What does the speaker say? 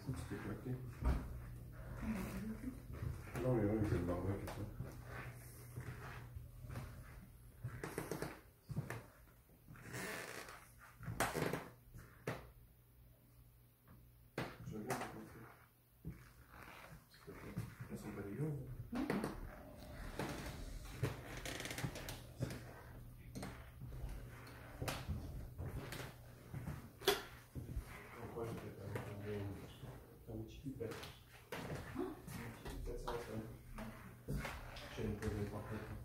C'était claqué. Non, mais oui, c'est le barbecue et tout. Je veux bien te montrer. S'il te plaît. Elles sont pas dégueulasses. Pourquoi je fais pas un petit pipette. Un petit pipette, ça va faire. J'ai une posée parfaite.